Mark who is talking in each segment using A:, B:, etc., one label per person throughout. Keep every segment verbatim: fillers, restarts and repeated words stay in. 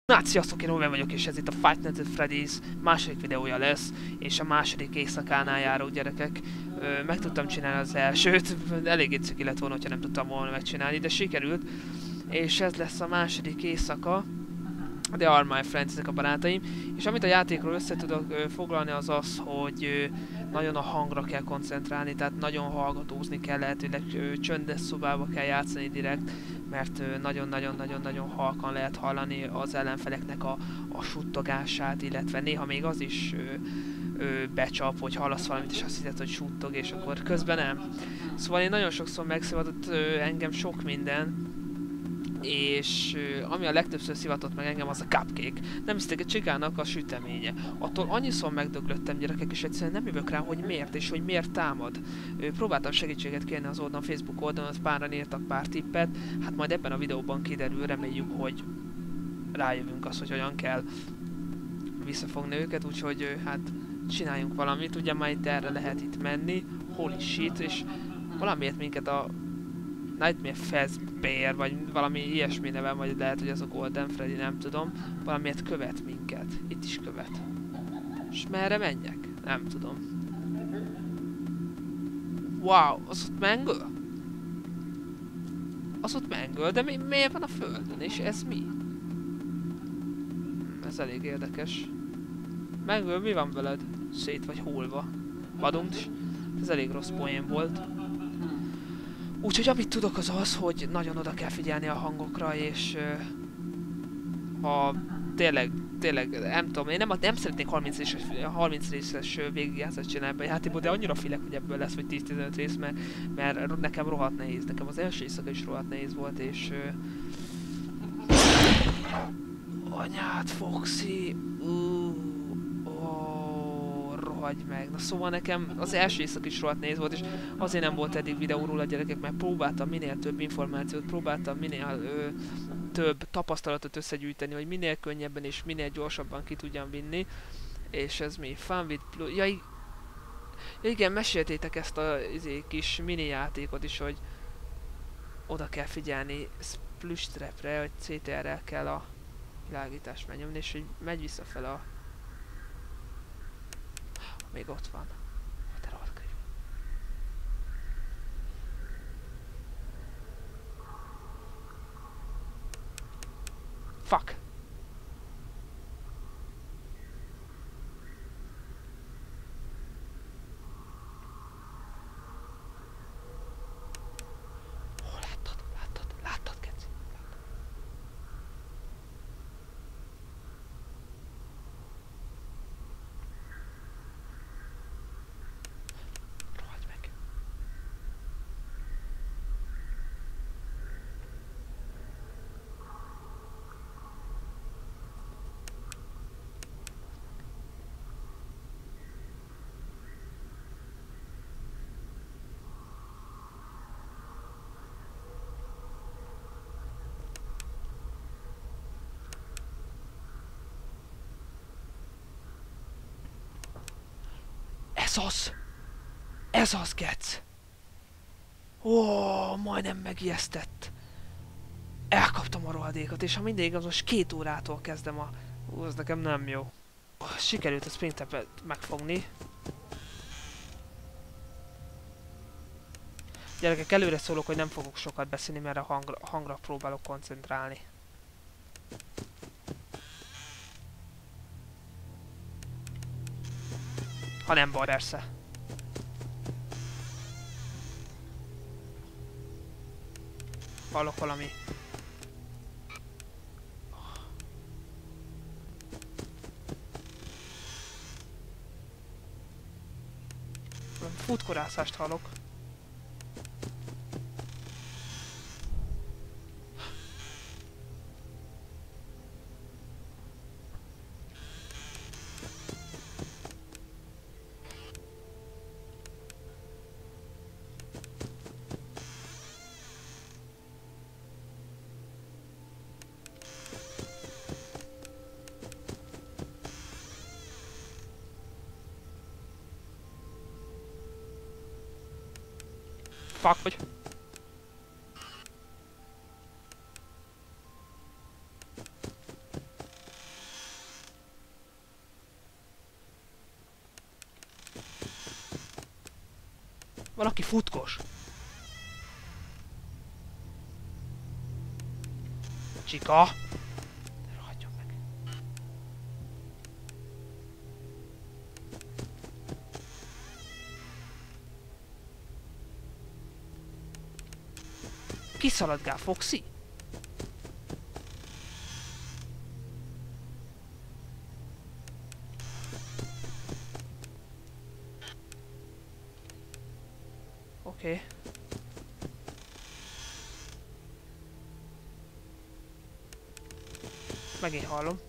A: Na, sziasztok, én Owen vagyok, és ez itt a Five Nights at Freddy's második videója lesz, és a második éjszakánál járó gyerekek. Ö, meg tudtam csinálni az elsőt, elég ciki lett volna, hogyha nem tudtam volna megcsinálni, de sikerült. És ez lesz a második éjszaka. The Are My Friends, ezek a barátaim. És amit a játékról össze tudok ö, foglalni, az az, hogy ö, nagyon a hangra kell koncentrálni, tehát nagyon hallgatózni kell, lehetőleg ö, csöndes szobába kell játszani direkt, mert nagyon-nagyon-nagyon-nagyon halkan lehet hallani az ellenfeleknek a, a suttogását, illetve néha még az is ö, ö, becsap, hogy hallasz valamit, és azt hiszed, hogy suttog, és akkor közben nem. Szóval én nagyon sokszor megszivatott ö, engem sok minden, és uh, ami a legtöbbször szivatott meg engem, az a cupcake. Nem hisztek, egy csigának a süteménye. Attól annyiszor megdöglöttem, gyerekek, és egyszerűen nem jövök rá, hogy miért, és hogy miért támad. Uh, próbáltam segítséget kérni az oldalon, Facebook oldalon, az páran írtak pár tippet. Hát majd ebben a videóban kiderül, reméljük, hogy rájövünk azt, hogy hogyan kell visszafogni őket, úgyhogy uh, hát csináljunk valamit. Ugye majd erre lehet itt menni. Holy shit, és valamiért minket a Nightmare Fazbear, vagy valami ilyesmi neve, vagy lehet, hogy ez a Golden Freddy, nem tudom. Valamiért követ minket. Itt is követ. És merre menjek? Nem tudom. Wow, az ott mengöl? Az ott mengöl, de mi, miért van a földön? És ez mi? Ez elég érdekes. Mengöl, mi van veled? Szét vagy hullva. Vadunk. Ez elég rossz poén volt. Úgyhogy amit tudok az az, hogy nagyon oda kell figyelni a hangokra, és uh, ha tényleg, tényleg, nem tudom, én nem, nem szeretnék harminc részes, harminc részes végigjátszást csinálni ebben a játékból, de annyira félek, hogy ebből lesz, vagy tíz-tizenöt rész, mert, mert nekem rohadt nehéz, nekem az első éjszaka is rohadt nehéz volt, és... Uh, anyád, Foxy! Uh, rohagy meg. Na szóval nekem az első éjszak is rohadt nehéz volt, és azért nem volt eddig videó róla, gyerekek, mert próbáltam minél több információt, próbáltam minél ö, több tapasztalatot összegyűjteni, hogy minél könnyebben és minél gyorsabban ki tudjam vinni. És ez mi? Fun with Blue... Ja, ja igen, meséltétek ezt a izé, kis mini játékot is, hogy oda kell figyelni Splush Trapre, hogy cé té er-rel kell a világítást megnyomni, és hogy megy visszafel a... Még ott van. De rohadt könyv. Fuck! Ó, láttad, láttad, láttad, keci. Rohagy meg. Ez az! Ez az, gec! Ó, majdnem megijesztett. Elkaptam a rohadékot, és ha mindig az most két órától kezdem a... Ú, ez nekem nem jó. Sikerült a Springtrap-et megfogni. Gyerekek, előre szólok, hogy nem fogok sokat beszélni, mert a hangra, hangra próbálok koncentrálni. Ha nem baj, persze. Hallok valami. Futkorászást hallok. Fuck, hogy... Valaki futkos. Csika! Rohadjon meg. Kiszaladgál, Foxy? Oké. Okay. Megint hallom.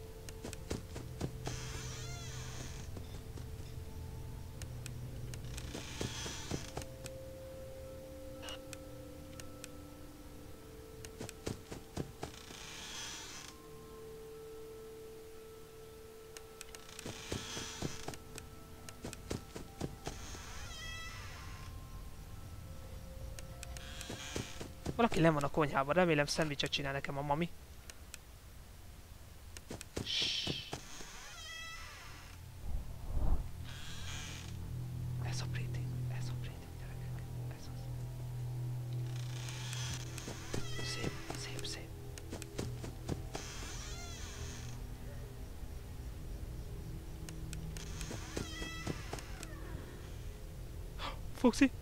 A: Valaki len van a konyhában, remélem szendvicset csinál nekem a mami. Ez a breathing, ez a breathing, gyerekek, ez az. Szép, szép, szép. Foxy!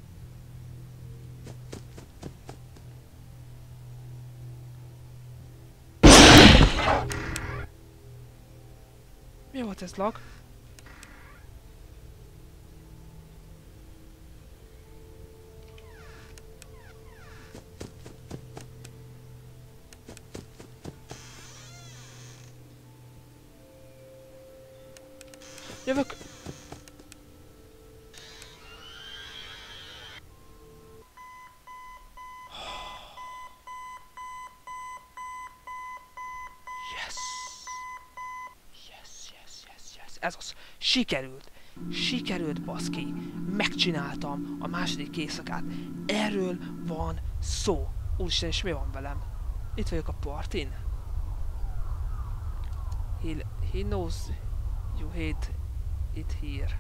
A: Mi volt ez, lag? Jövök! Ez az. Sikerült. Sikerült, baszki. Megcsináltam a második éjszakát. Erről van szó. Úristen, és mi van velem? Itt vagyok a partin. He, he knows you hate it here.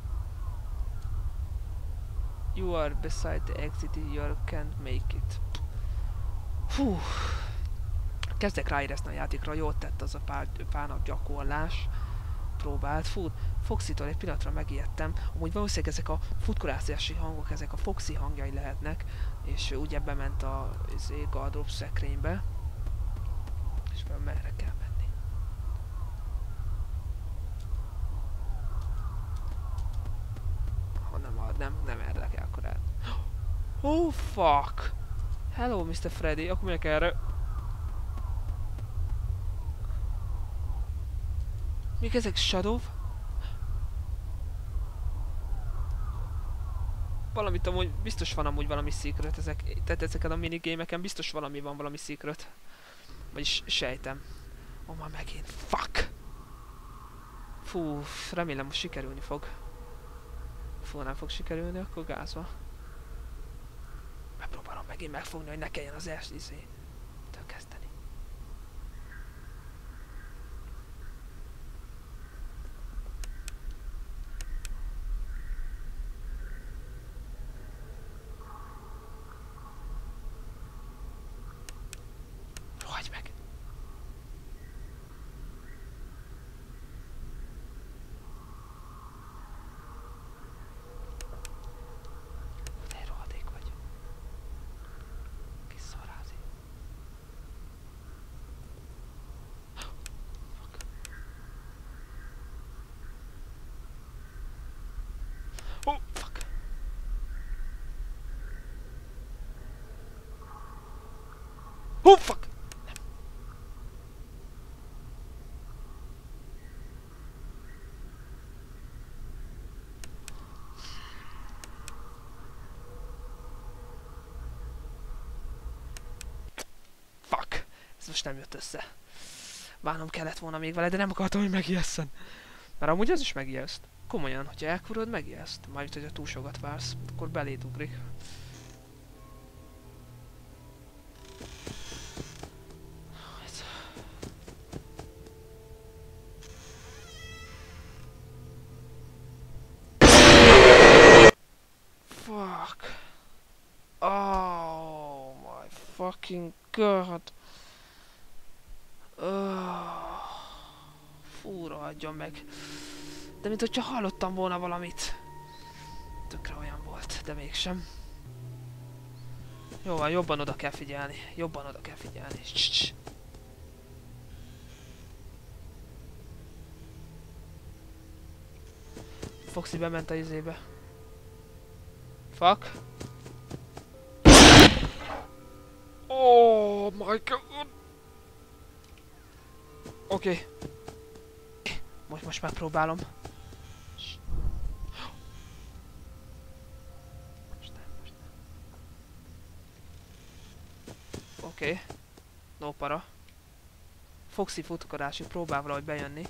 A: You are beside the exit, you can't make it. Hú. Kezdek ráérezni a játékra, jót tett az a pár, pár nap gyakorlás. Próbált, fut, Foxy-tól egy pillanatra megijedtem. Amúgy valószínűleg ezek a futkorászási hangok, ezek a Foxy hangjai lehetnek, és ugye bement a gardrób szekrénybe. És fel merre kell menni. Ha nem, nem, nem erre kell akkor el. Oh fuck! Hello, mister Freddy, akkor megyek erre. Mik ezek? Shadow? Valamit amúgy, biztos van amúgy valami secret ezek, tehát ezeken a minigémeken biztos valami van, valami secret. Vagyis sejtem. Ó, oh, már megint. Fuck! Fú, remélem most sikerülni fog. Fú, nem fog sikerülni, akkor gázba. Megpróbálom megint megfogni, hogy ne kelljen az első izé. Től kezdeni. Rohagyj meg! De rohadék vagy. Kis szarázi. Fuck. Oh, fuck. Oh, fuck! Fuck! Ez most nem jött össze. Bánom kellett volna még vele, de nem akartam, hogy megijesszen. Mert amúgy az is megijeszt. Komolyan, hogyha elkurod, megijeszt. Majd, hogyha túl sokat vársz, akkor beléd ugrik. Ez... fucking god. Oh, fúra adjon meg. De mint hogyha hallottam volna valamit. Tökre olyan volt, de mégsem. Jó van, jobban oda kell figyelni. Jobban oda kell figyelni. Css. Foxy bement a izébe. Fuck. Oh my god. Oké. Okay. Most, most megpróbálom. Oké. Okay. No para. Foxy futukodásig próbál valahogy bejönni.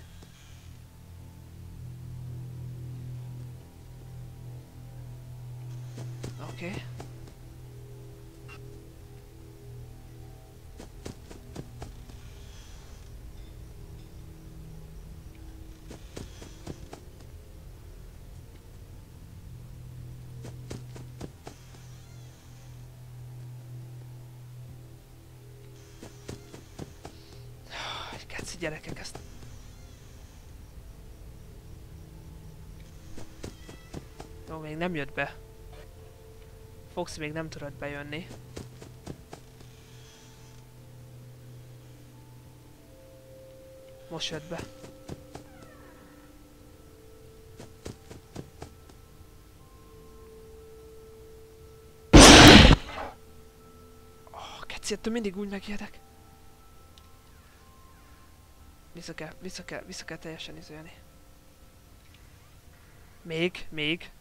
A: Oké. Okay. Keci gyerekek, ezt... Jó, még nem jött be. Foxy még nem tudott bejönni. Most jött be. Oh, keci, ettől mindig úgy megijedek. Vissza kell, vissza kell, vissza kell teljesen izélni. Még, még.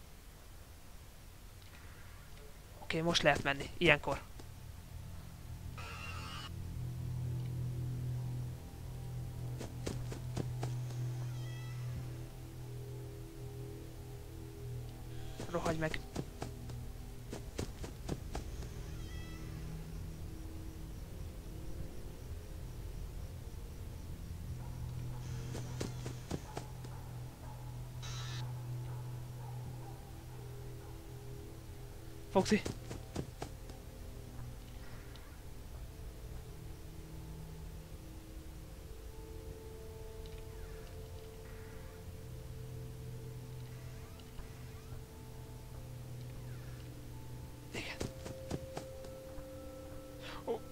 A: Oké, okay, most lehet menni, ilyenkor. Rohagy meg. Foxy. Igen. Oh.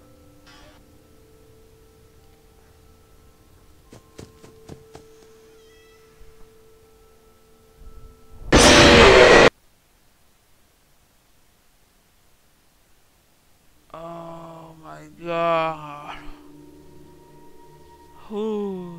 A: Oh my god. Whew.